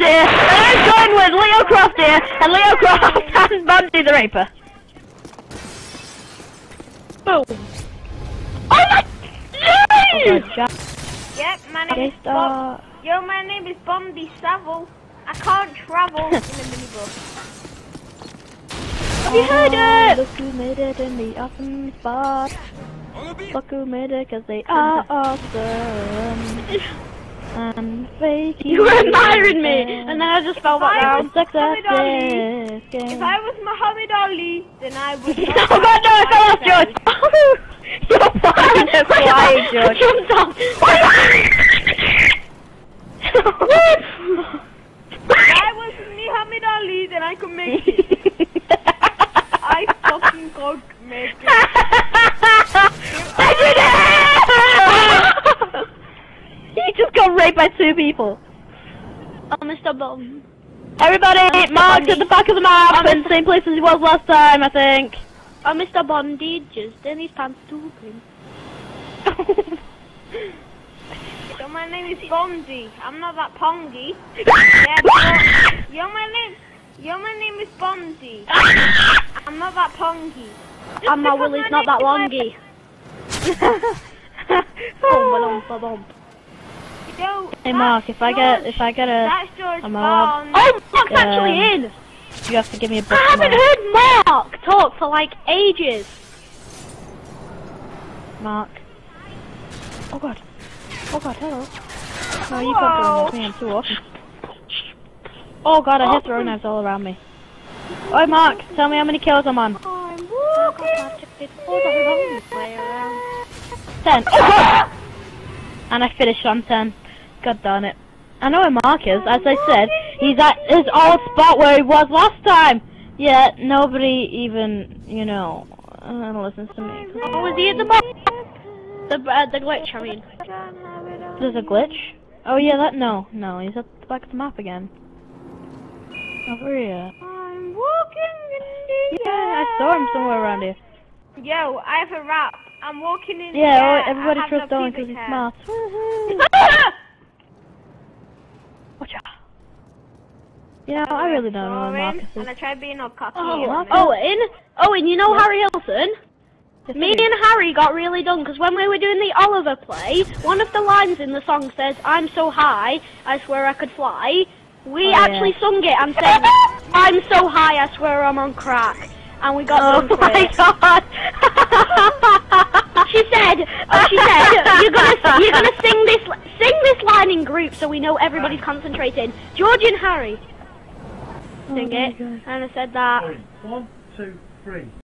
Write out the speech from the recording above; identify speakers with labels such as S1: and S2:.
S1: here, and I'm joined with Leo Croft here, and Leo Croft and Bundy the Raper. Boom. Oh my...
S2: Yep, my name is Bob. Yo, my name is Bondi Savile. I can't travel in a minibus.
S1: Have you heard it? Look who made it in the awesome spot. Look who made it, cause they are awesome. And fake. You were admiring me, and then I just fell back down.
S2: If I was Muhammad Ali, then I would.
S1: Oh god, no, I fell off, George. You're fine. Flying, George. Jumped off.
S2: If I was Muhammad Ali, then I could make it. I fucking could make it.
S1: I did it! He just got raped by 2 people.
S2: Oh, Mr. Bond.
S1: Everybody, marked at the back of the map, in the same place as he was last time, I think.
S2: Oh, Mr. Bondi just in his pants too. So my name is Bondi. I'm not that pongy. Yeah, but Yo, my name is Bondi. I'm not that pongy.
S1: And my Willie's not that longy.
S2: Yo,
S1: hey Mark, if I get a,
S2: I'm
S1: allowed.
S2: Oh, Mark's actually in.
S1: You have to give me a.
S2: I haven't heard Mark talk for like ages.
S1: Mark. Oh god. Oh god, hello. No, you can't go with me, I'm too awesome. Oh god, I hear throwing knives all around me. Oi Mark, tell me how many kills I'm on.
S2: I'm walking.
S1: 10. Oh god! And I finished on 10. God darn it. I know where Mark is, as I said, he's at his old spot where he was last time. Yet, nobody even, you know, listens to me.
S2: Oh, was he at the bottom? The glitch, I mean.
S1: There's a glitch? Oh yeah, no, he's at the back of the map again. Over here.
S2: I'm walking in the
S1: Yeah, I saw him somewhere around here.
S2: Yo, I have a rap. I'm walking in the
S1: Yeah,
S2: air.
S1: everybody trusts Owen because he's smart. Watch out. You know, I really don't know where Marcus is.
S2: And I tried being all cocky.
S1: Owen,
S2: you know Harry Hilton?
S1: Yes,
S2: Me and Harry got really done because when we were doing the Oliver play, one of the lines in the song says, "I'm so high, I swear I could fly." We actually sung it and said, "I'm so high, I swear I'm on crack." And we got done for it.
S1: Oh my god!
S2: She said, you're gonna sing this line in group so we know everybody's concentrating. George and Harry, sing it. And I said that.
S3: 1, 2, 3.